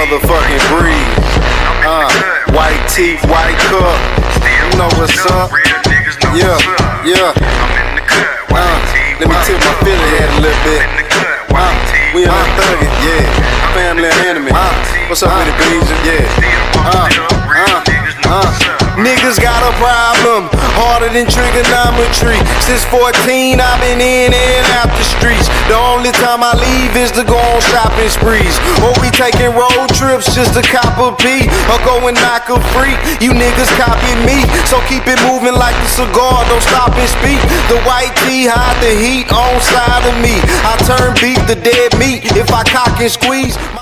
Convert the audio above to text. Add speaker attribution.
Speaker 1: motherfucking Breez. White tee, white cup. You know what's up? Yeah, yeah. Let me tip my Philly head a little bit. We in that thuggin', yeah. Family and enemy. What's up with it, Breez? Yeah. Niggas got a problem, harder than trigonometry. Since 14, I've been in and out the streets. The only time I leave is to go on shopping sprees, or we taking road trips just to cop a pee, or go and knock a freak. You niggas copy me, so keep it moving like the cigar, don't stop and speak. The white tee hide the heat on side of me. I turn beef to dead meat if I cock and squeeze.